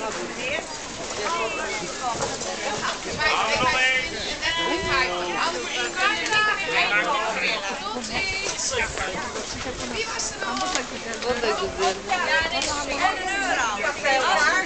Wie was er nog? Dat is güzel. Yani 10 euro.